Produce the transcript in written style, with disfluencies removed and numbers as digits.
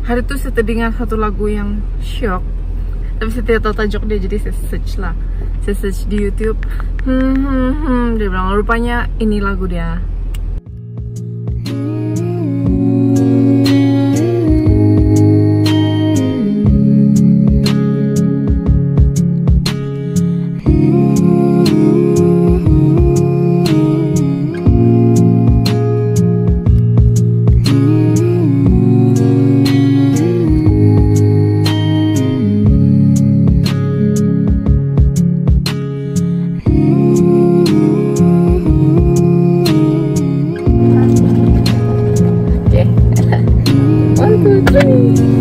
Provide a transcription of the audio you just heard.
Hari itu saya terdengar satu lagu yang syok, tapi saya tidak tahu tajuk dia, jadi saya search lah. Saya search di YouTube. Dia bilang rupanya ini lagu dia. One, two, three.